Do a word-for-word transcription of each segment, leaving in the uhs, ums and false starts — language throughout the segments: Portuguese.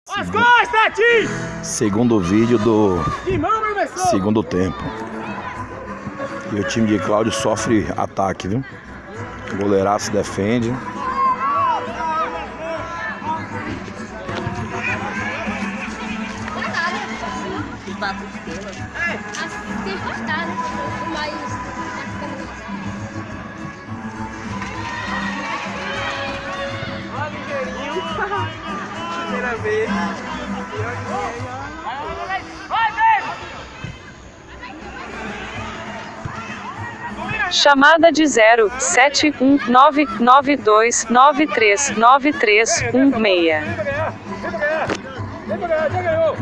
As costas, Tim! Segundo vídeo do segundo tempo. E o time de Cláudio sofre ataque, viu? O goleiraço defende. Primeira vez. Chamada de zero sete um nove nove dois nove três nove três um seis. Vem pra ganhar, já ganhou.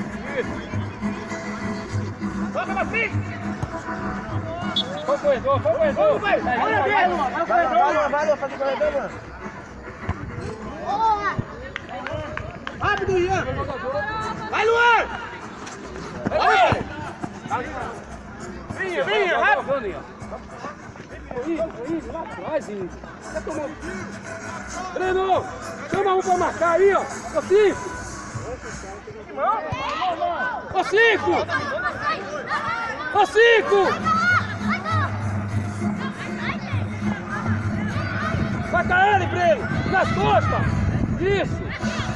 Toca na frente. Foi corredor, foi corredor. Olha bem, vai corredor. Vai, vai, fazer corredor, mano. Rápido, Ian. Vai, Luan. Vai, Vinha, vinha, rápido. Isso, lá atrás, Índio. Você tomou. Breno, chama um pra marcar aí, ó. Ô, Cinco. Ô, Cinco. Ô, Cinco. Bata ele, Breno. Nas costas. Isso.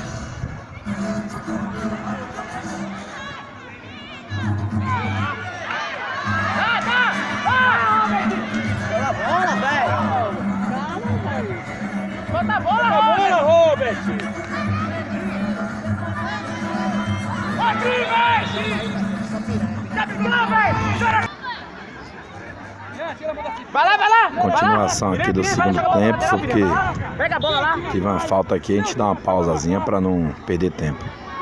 Bota a bola, bola, Robert! Aqui, vai! Capitão, velho! Vai lá, vai lá! Continuação aqui do segundo tempo, porque pega a bola lá. Teve uma falta aqui, a gente dá uma pausazinha para não perder tempo.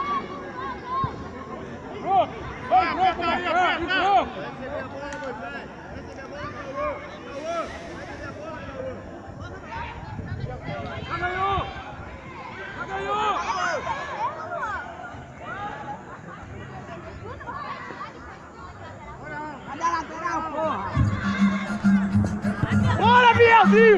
Bora, Bielzinho!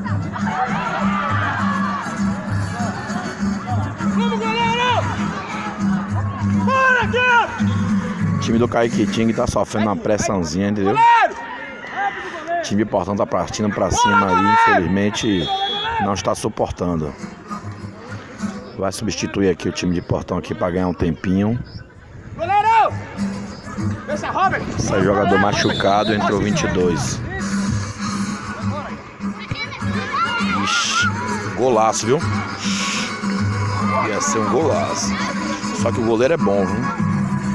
Vamos, galera! Bora, aqui! O time do Kaique Ting tá sofrendo uma pressãozinha, entendeu? O time de Portão tá partindo pra cima aí, infelizmente não está suportando. Vai substituir aqui o time de Portão aqui pra ganhar um tempinho. Goleirão! Sai jogador machucado, entrou vinte e dois. Ixi, golaço, viu? Ia ser um golaço. Só que o goleiro é bom, viu?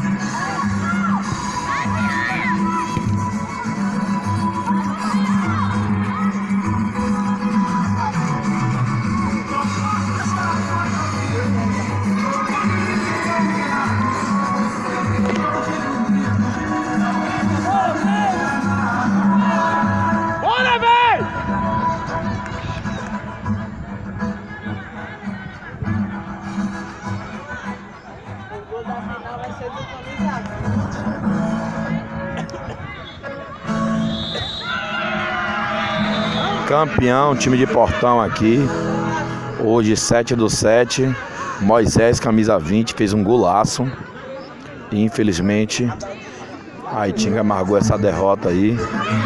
Campeão, time de Portão aqui. Hoje sete do sete. Moisés, camisa vinte, fez um golaço. E infelizmente a Itinga amargou essa derrota aí.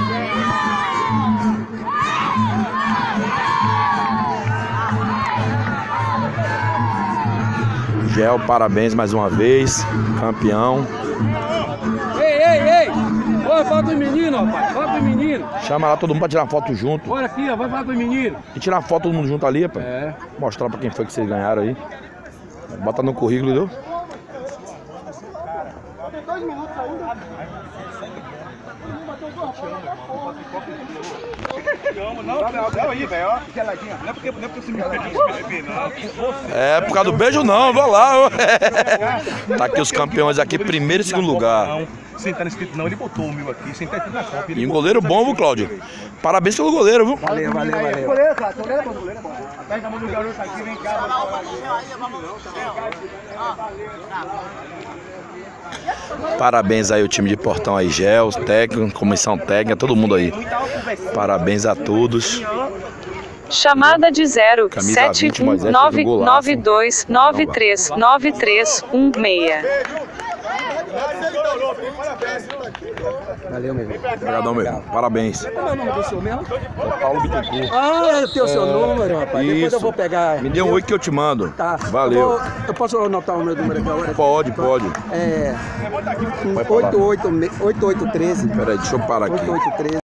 Gel, parabéns mais uma vez. Campeão. Ei, ei, ei! Olha, foto do menino, rapaz. Foto do menino. Chama lá todo mundo pra tirar foto junto. Olha aqui, ó. Vai falar com o menino. E tirar foto todo mundo junto ali, rapaz. É. Mostrar pra quem foi que vocês ganharam aí. Bota no currículo, viu? Tem dois minutos ainda. Não, não, não, aí, velho, ó. Não é porque não é porque você me beber, não. É, por causa do beijo não, vai lá. Tá aqui os campeões aqui, primeiro e segundo lugar. Sem estar escrito não, ele botou o meu aqui, sem estar escrito na Copa. E um goleiro bom, viu, Cláudio? Parabéns pelo goleiro, viu? Valeu, valeu, valeu. Goleiro, cara, goleiro é bom, goleiro é bom. Aperta a mão do garoto aqui, vem cá. Parabéns aí o time de Portão aí, Gel, técnico, comissão técnica, todo mundo aí. Parabéns a todos. Chamada de zero Camisa sete vinte, um Moisés nove fez um golaço. nove dois nove três nove três um seis. Valeu, meu irmão. Obrigadão, meu irmão. Parabéns. Qual é o nome do senhor mesmo? Paulo Bittencourt. Ah, eu tenho o seu número, rapaz. Depois eu Isso. vou pegar. Me dê um oi que eu te mando. Tá. Valeu. Eu, vou- eu posso anotar o meu número aqui agora? Pode, pode. É. Vai falar. oito oito um três. Peraí, deixa eu parar aqui. oito oito três.